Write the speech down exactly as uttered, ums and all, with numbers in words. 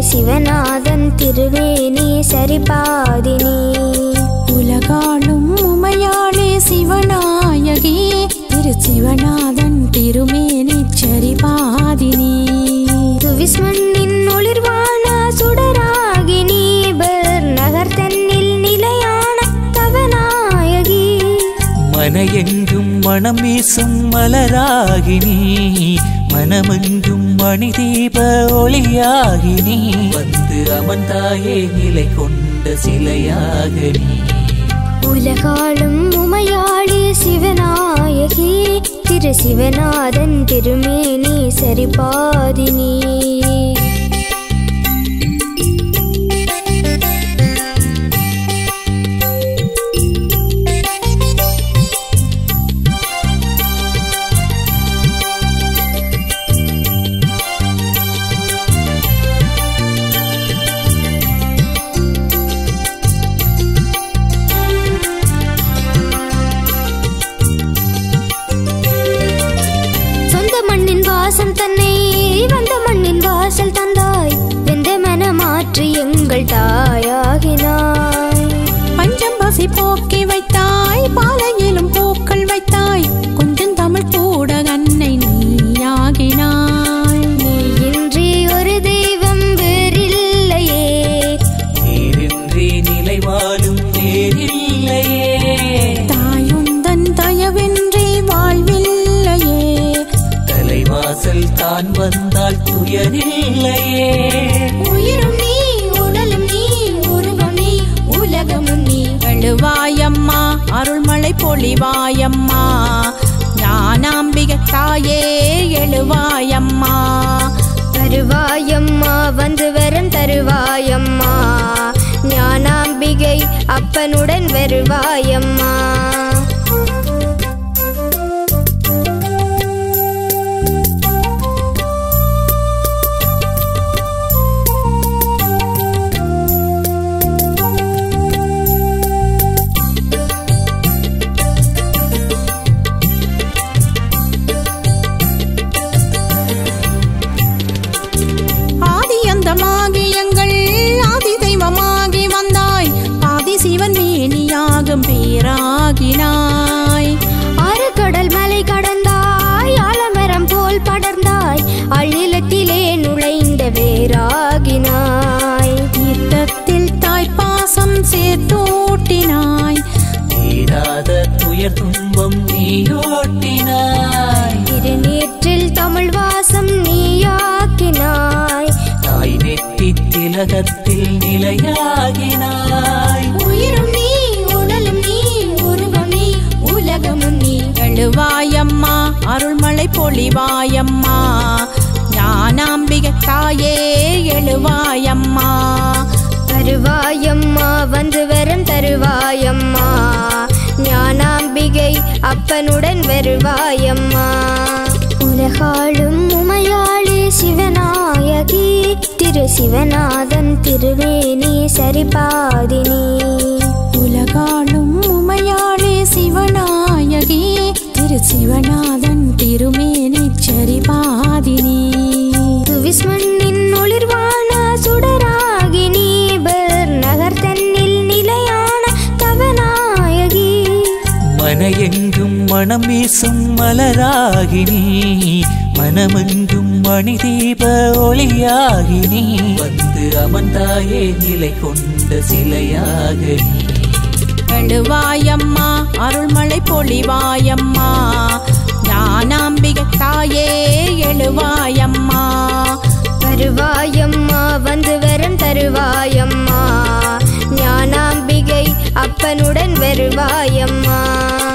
சிவநாதன் திருமேனி சரிபாதினி உலகாளும் உமையாளே சிவநாயகி திரு சிவநாதன் திருமேனி சரிபாதினி துவிஸ்மண்ணின் ஒளிர்வான சுடராகினி பர் நகர் தன்னில் நிலையான தவநாயகி மனையெங்கும் மனம் வீசும் மலராகினி மனமெங்கும் மணி தீப ஒளியாகினி வந்து அமர்ந்தாயே நிலை கொண்ட சிலையாகினி உலகாளும் உமையாளே சிவநாயகி திரு சிவநாதன் திருமேனி சரிபாதினி தன்னை வந்த மண்ணின் வாசல் தந்தாய் வெந்த மனமாற்றி எங்கள் தாயாகினாய் பஞ்சம் பசி போக்கி வைத்தாய் பாலையிலும் பூக்கள் வைத்தாய் கொஞ்சம் தமிழ் கூட அன்னை நீயாகினாய் நீ இன்றி ஒரு தெய்வம் வேறில்லையே நீரின்றி நிலை வாழும் வேறில்லையே தாயுந்தன் தயவின்றி வாழ்வில்லையே வாசல் தான் வந்தால் துயரில்லையே உயிரும் நீ உடலும் நீ உருவம் நீ உலகமும் நீ எழுவாயம்மா அருள்மழை பொழிவாயம்மா ஞானாம்பிகை தாயே எழுவாயம்மா தருவாயம்மா வந்து வரம் தருவாயம்மா ஞானாம்பிகை அப்பனுடன் வருவாயம்மா பேராகினாய் ஆறு கடல் மலை கடந்தாய் ஆலமரம் போல் படர்ந்தாய் அழிலத்திலே நுழைந்த வேராகினாய் யுத்தத்தில் தாய்ப்பாசம் சேர்த்தோட்டினாய் தீராத துயர் துன்பம் நீயோட்டினாய் திருநீற்றில் தமிழ் வாசம் நீயாக்கினாய் தாய் நெற்றி திலகத்தில் நிலையாகினாய் உயிரும் நீ உடலும் நீ உருவம் நீ உலகமும் நீ எழுவாயம்மா அருள்மழை பொழிவாயம்மா ஞானாம்பிகை தாயே எழுவாயம்மா தருவாயம்மா வந்து வரம் தருவாயம்மா ஞானாம்பிகை அப்பனுடன் வருவாயம்மா உலகாளும் உமையாளே சிவநாயகி திரு சிவநாதன் திருமேனி சரிபாதினி உலகாளும் உமையாளே சிவநாயகி திரு சிவநாதன் திருமேனி சரிபாதினி துவிஸ்மண்ணின் ஒளிர்வான சுடராகினி பர் நகர் தன்னில் நிலையான தவநாயகி மனையெங்கும் மனம் வீசும் மலராகினி மனமெங்கும் மணி தீப ஒளியாகினி வந்து அமர்ந்தாயே நிலை கொண்ட சிலையாகினி எழுவாயம்மா அருள்மழை பொழிவாயம்மா ஞானாம்பிகை தாயே எழுவாயம்மா தருவாயம்மா வந்து வரம் தருவாயம்மா ஞானாம்பிகை அப்பனுடன் வருவாயம்மா